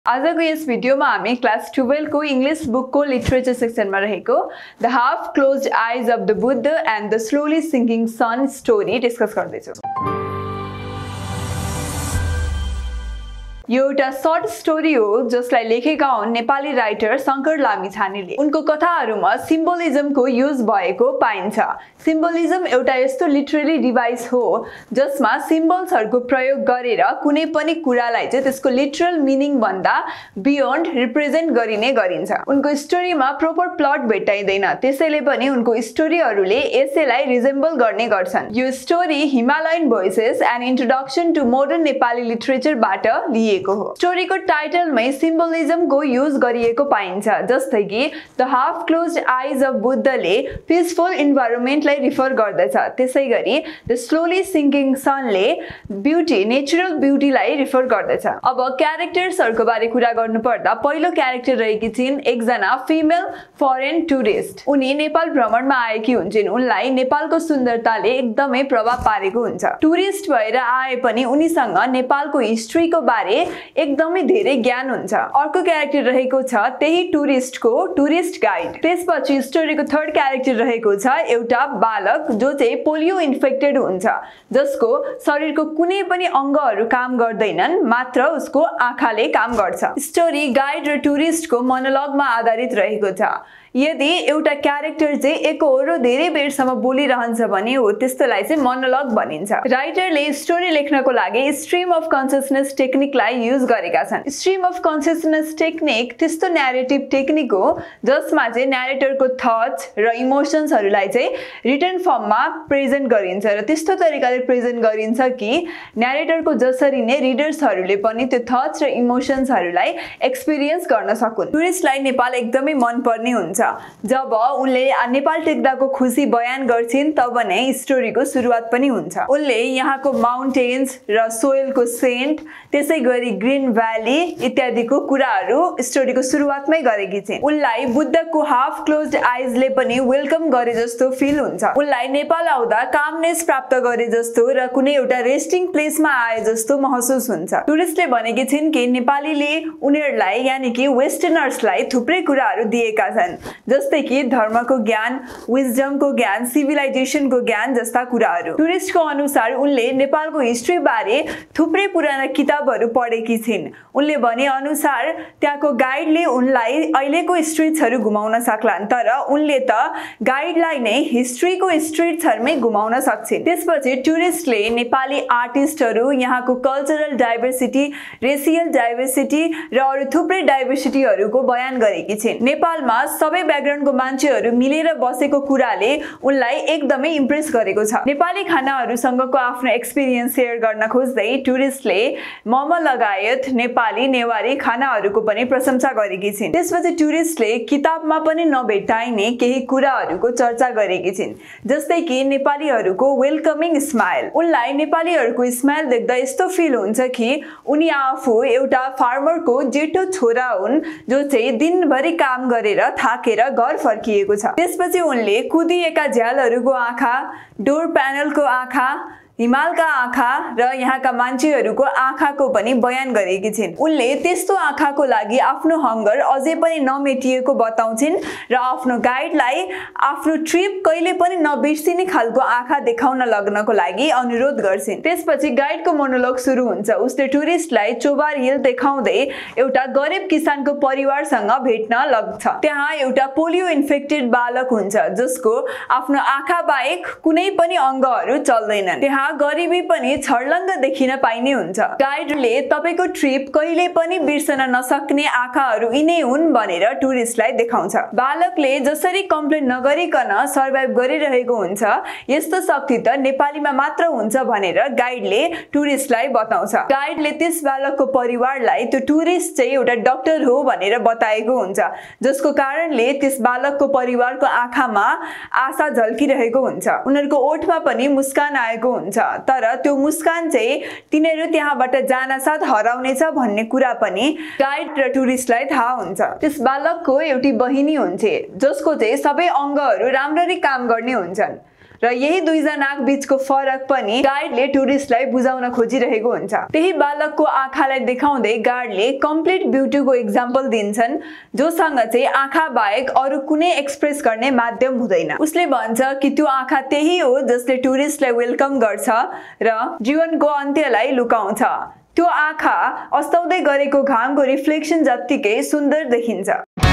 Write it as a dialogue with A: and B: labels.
A: आजको यस भिडियोमा हामी क्लास 12 को इंग्लिश बुक को लिटरेचर सेक्सनमा रहेको the half closed eyes of the Buddha and the slowly sinking sun story discuss गर्दैछौं। यो एउटा सर्ट स्टोरी हो जसलाई लेखेका हुन् नेपाली राइटर शंकर लामिछानेले। उनको कथाहरुमा सिम्बोलिजमको युज भएको पाइन्छ। सिम्बोलिजम एउटा यस्तो लिटरली डिभाइस हो जसमा सिम्बल्सहरुको प्रयोग गरेर कुनै पनि कुरालाई चाहिँ त्यसको लिटरल मिनिङ भन्दा बियोन्ड रिप्रेजेन्ट गरिने गरिन्छ। उनको स्टोरीमा प्रोपर प्लट भेट्टाइदैन, त्यसैले पनि उनको स्टोरीहरुले यसैलाई रिजेम्बल गर्ने गर्छन्। यो story Himalayan voices and introduction to modern Nepali लिटरेचरबाट लिएको हो। स्टोरीको टाइटलमै सिम्बोलिजमको युज गरिएको पाइन्छ, जस्तै कि the half closed eyes of बुद्धले पीसफुल इन्भाइरोमेन्टलाई रिफर गर्दछ, त्यसैगरी द स्लोली सिंकिङ सनले ब्युटी नेचुरल ब्युटीलाई रिफर गर्दछ। अब क्यारेक्टर्सहरुको बारे कुरा गर्नुपर्दा पहिलो क्यारेक्टर रहेकी छिन् एकजना फिमेल फरेन टुरिस्ट। उनी नेपाल भ्रमणमा आएकी हुन्छिन्। उनलाई नेपालको सुन्दरताले एकदमै प्रभाव पारेको हुन्छ। टुरिस्ट भएर आए पनि उनीसँग नेपालको हिस्ट्रीको बारे एकदमै धेरै ज्ञान हुन्छ। अर्को क्यारेक्टर रहेको छ त्यही टुरिस्टको टुरिस्ट गाइड। त्यसपछि स्टोरीको थर्ड क्यारेक्टर रहेको छ एउटा बालक जो चाहिँ पोलियो इन्फेक्टेड हुन्छ, जसको शरीरको कुनै पनि अंगहरू काम गर्दैनन्, मात्र उसको आँखाले काम गर्छ। स्टोरी गाइड र टुरिस्टको मोनोलगमा आधारित रहेको छ। यदि एउटा क्यारेक्टर चाहिँ एकहोरो धेरै बेरसम्म बोलिरहन्छ भने हो त्यस्तोलाई चाहिँ मोनोलग भनिन्छ। राइटरले स्टोरी लेख्नको लागि स्ट्रीम अफ कन्सियसनेस टेक्निकलाई युज गरेका छन्। स्ट्रीम अफ कन्सियसनेस टेक्निक त्यस्तो न्यारेटिभ टेक्निक हो जसमा चाहिँ न्यारेटरको थट्स र इमोसन्सहरूलाई चाहिँ रिटन फर्ममा प्रेजेन्ट गरिन्छ र त्यस्तो तरिकाले प्रेजेन्ट गरिन्छ कि न्यारेटरको जसरी नै रिडर्सहरूले पनि त्यो थट्स र इमोसन्सहरूलाई एक्सपिरियन्स गर्न सकुन्। टुरिस्टलाई नेपाल एकदमै मन पर्ने हुन्छ। जब उनले नेपाल टेक्दाको खुसी बयान गर्छिन् तब नै स्टोरीको सुरुवात पनि हुन्छ। उनले यहाँको माउन्टेन्स र सोइलको सेन्ट, त्यसैगरी ग्रीन भ्याली इत्यादिको कुराहरू स्टोरीको सुरुवातमै गरेकी छिन्। उनलाई बुद्धको हाफ क्लोज्ड आइजले पनि वेलकम गरे जस्तो फिल हुन्छ। उनलाई नेपाल आउँदा कामनेस प्राप्त गरे जस्तो र कुनै एउटा रेस्टिङ प्लेसमा आए जस्तो महसुस हुन्छ। टुरिस्टले भनेकी छिन् कि नेपालीले उनीहरूलाई यानी कि वेस्टर्नर्सलाई थुप्रै कुराहरू दिएका छन्, जस्तै कि धर्मको ज्ञान, विजडमको ज्ञान, सिभिलाइजेसनको ज्ञान जस्ता कुराहरू। टुरिस्टको अनुसार उनले नेपालको हिस्ट्री बारे थुप्रै पुराना किताबहरू पढेकी छिन्। उनले भने अनुसार त्यहाँको गाइडले उनलाई अहिलेको स्ट्रिट्सहरू घुमाउन सक्लान्, तर उनले त गाइडलाई नै हिस्ट्रीको स्ट्रिट्सहरूमै घुमाउन सक्छिन्। त्यसपछि टुरिस्टले नेपाली आर्टिस्टहरू, यहाँको कल्चरल डाइभर्सिटी, रेसियल डाइभर्सिटी र अरू थुप्रै डाइभर्सिटीहरूको बयान गरेकी छिन्। नेपालमा सबै ब्याकग्राउन्डको मान्छेहरू मिलेर बसेको कुराले उनलाई एकदमै इम्प्रेस गरेको छ। नेपाली खानाहरूसँगको आफ्नो एक्सपिरियन्स सेयर गर्न खोज्दै टुरिस्टले मोमो लगायत नेपाली नेवारी खानाहरूको पनि प्रशंसा गरेकी छिन्। त्यसपछि टुरिस्टले किताबमा पनि नभेट्टाइने केही कुराहरूको चर्चा गरेकी छिन्, जस्तै कि नेपालीहरूको वेलकमिङ स्माइल। उनलाई नेपालीहरूको स्माइल देख्दा यस्तो फिल हुन्छ कि उनी आफू एउटा फार्मरको जेठो छोरा हुन् जो चाहिँ दिनभरि काम गरेर थाकेर घर फर्किएको छ। त्यसपछि उनले कुदिएका झ्यालहरूको आँखा, डोर प्यानलको आँखा, हिमालका आँखा र यहाँका मान्छेहरूको आँखाको पनि बयान गरेकी छिन्। उनले त्यस्तो आँखाको लागि आफ्नो हंगर अझै पनि नमेटिएको बताउँछिन् र आफ्नो गाइडलाई आफ्नो ट्रिप कहिले पनि नबिर्सिने खालको आँखा देखाउन लग्नको लागि अनुरोध गर्छिन्। त्यसपछि गाइडको मोनोलग सुरु हुन्छ। उसले टुरिस्टलाई चोबार हिल देखाउँदै एउटा गरिब किसानको परिवारसँग भेट्न लाग्छ। त्यहाँ एउटा पोलियो इन्फेक्टेड बालक हुन्छ जसको आफ्नो आँखा बाहेक कुनै पनि अंगहरू चल्दैनन्। त्यहाँ गरिबी पनि छर्लङ्ग देखिन पाइने हुन्छ। गाइडले तपाईको ट्रिप कहिले पनि बिर्सन नसक्ने आँखाहरू यिनै हुन् भनेर टुरिस्टलाई देखाउँछ। बालकले जसरी कम्प्लेन नगरिकन सर्भाइभ गरिरहेको हुन्छ, यस्तो शक्ति त नेपालीमा मात्र हुन्छ भनेर गाइडले टुरिस्टलाई बताउँछ। गाइडले त्यस बालकको परिवारलाई त्यो टुरिस्ट चाहिँ एउटा डाक्टर हो भनेर बताएको हुन्छ, जसको कारणले त्यस बालकको परिवारको आँखामा आशा झल्किरहेको हुन्छ। उनीहरूको ओठमा पनि मुस्कान आएको हुन्छ, तर त्यो मुस्कान चाहिँ तिनीहरू त्यहाँबाट जान साथ हराउनेछ भन्ने कुरा पनि गाइड र टुरिस्टलाई थाहा हुन्छ। त्यस बालकको एउटी बहिनी हुन्छे जसको चाहिँ सबै अंगहरू राम्ररी काम गर्ने हुन्छन् र यही दुईजना बीचको फरक पनि गाइडले टुरिस्टलाई बुझाउन खोजिरहेको हुन्छ। त्यही बालकको आँखालाई देखाउँदै गार्डले कम्प्लिट ब्युटीको एक्जाम्पल दिन्छन् जोसँग चाहिँ आँखा बाहेक अरू कुनै एक्सप्रेस गर्ने माध्यम हुँदैन। उसले भन्छ कि त्यो आँखा त्यही हो जसले टुरिस्टलाई वेलकम गर्छ र जीवनको अन्त्यलाई लुकाउँछ। त्यो आँखा अस्ताउँदै गरेको घामको रिफ्लेक्सन जत्तिकै सुन्दर देखिन्छ।